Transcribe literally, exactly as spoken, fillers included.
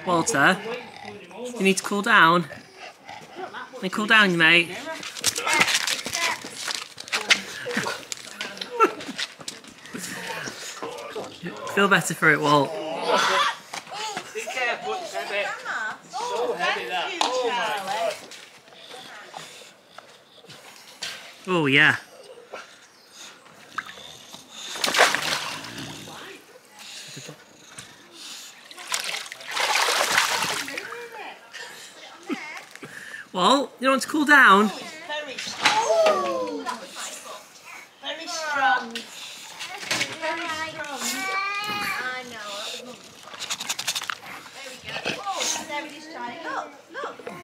Walter, you need to cool down. Let me cool down, mate. Feel better for it, Walt. Be careful, it's heavy. So heavy that. Oh my God. Oh yeah. Walt, you want to cool down?